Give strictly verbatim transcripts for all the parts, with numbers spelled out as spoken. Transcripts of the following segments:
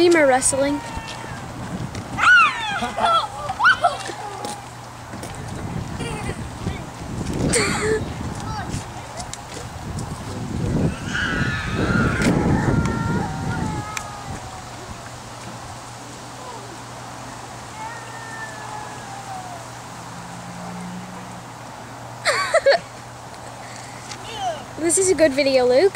lemur wrestling. This is a good video, Luke.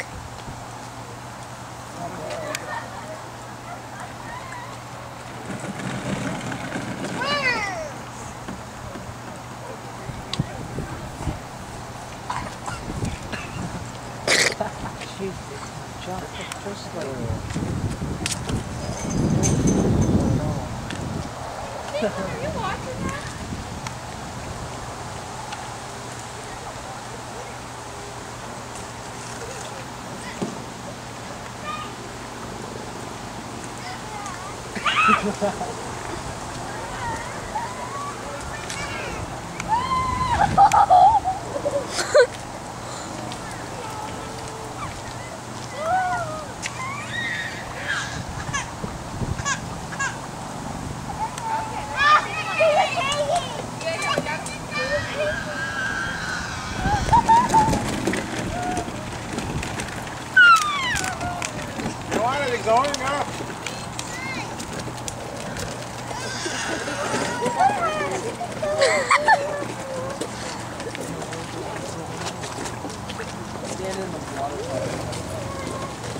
She jumped just like Hey, are you watching that? Going up. stand in the water.